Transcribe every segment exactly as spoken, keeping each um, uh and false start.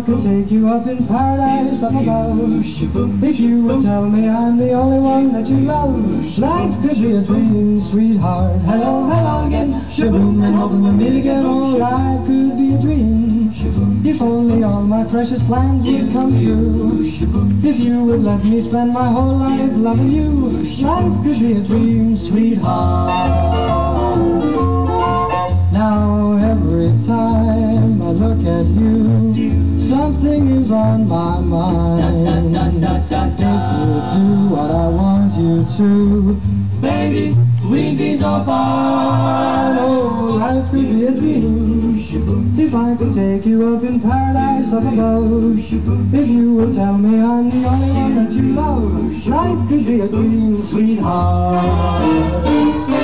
I could take you up in paradise up above, if you would tell me I'm the only one that you love, life could be a dream, sweetheart. Hello, hello again, shaboom, and hoping we'll meet again. Oh, life could be a dream, if only all my precious plans would come true. If you would let me spend my whole life loving you, life could be a dream, sweetheart. Now every time I look at you, something is on my mind. If you do what I want you to, baby, we'd be so fine. Oh, life could be a dream, if I could take you up in paradise up above. If you would tell me I'm the only one that you love, life could be a dream, sweetheart.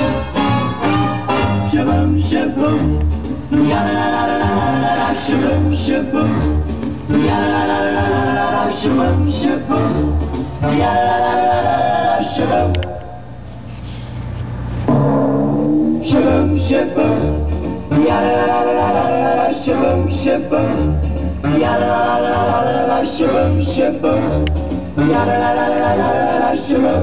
Shaboom, shaboom, ya la la la la la la, shaboom, shaboom, ya la la la la la la, shaboom, shaboom, ya la la la la la, shaboom, shaboom, shaboom, ya la la la la la la, shaboom, shaboom, ya la la la la la la, shaboom, shaboom, ya la la la la la la, shaboom.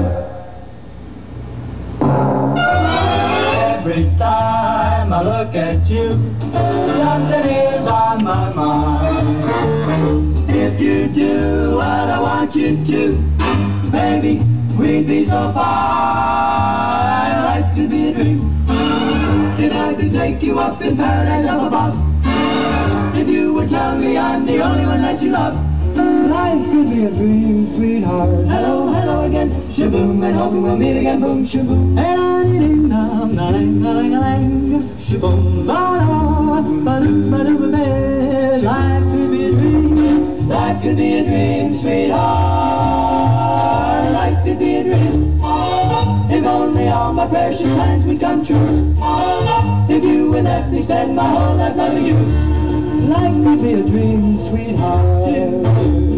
Every time I look at you, something is on my mind. If you do what I want you to, baby, we'd be so fine. Life could be a dream, if I could take you up in paradise up above. If you would tell me I'm the only one that you love, life could be a dream, sweetheart. Hello, hello again, shaboom, and hoping we'll meet again. Boom, shaboom, and I ding dong, ding dong, ding, shaboom, ba-da, ba-doo, ba-doo, ba-doo. Life could be a dream, life could be a dream, sweetheart. Life could be a dream, if only all my precious plans would come true. If you would let me spend my whole life loving you, life could be a dream, sweetheart.